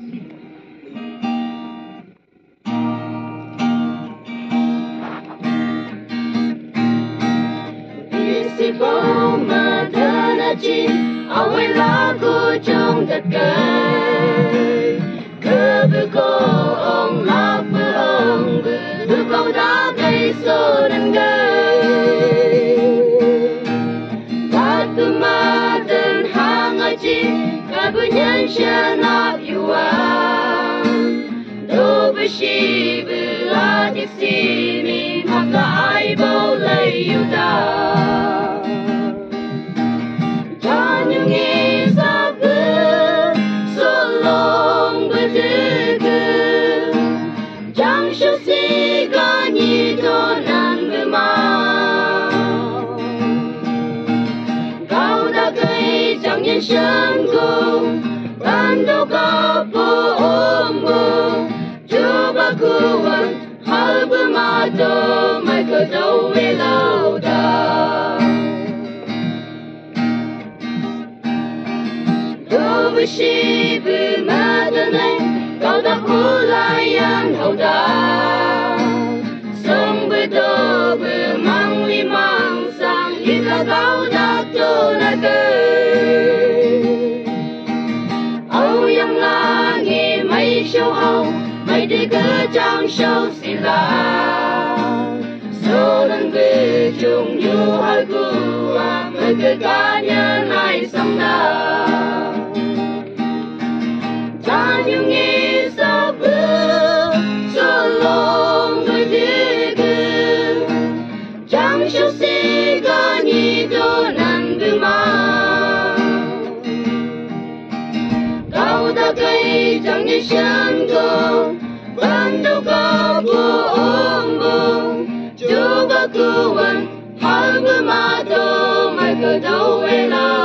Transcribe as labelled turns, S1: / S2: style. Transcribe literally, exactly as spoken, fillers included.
S1: Isi bầu mà thơ na chi away lá cô trong thật cây cơ bự cô ông lá bự ông bự bự câu đá cây sô đằng cây ta tu ma tên hàng ở chi cả bự nhân sẽ nạp yêu anh đâu bự shi bự la đi si mi mặc cả ai bao lấy yêu ta nhân sinh cùng tan đâu có vô ôm mơ chưa bao cứ vấn hai bữa mà đâu mai cứ đâu về lâu ta đâu với shi bữa mà đơn này cao ta hú lại ăn hậu ta sống với đâu bữa mang li mang sang ít là cao ta cho na cơ sâu hồng mây đi cứ trong sâu xì la sâu lần về chung như hai cô mây cứ cá nhân lại sống nào ta như nghe sao bước sâu lòng đôi đi cứ trong sâu xì có nhị đô nằm bư mà cao ta cây trong những chân cầu ban đầu có vô ôm bông chưa có cứu vấn hai bữa mà đâu mai cứ đâu về nào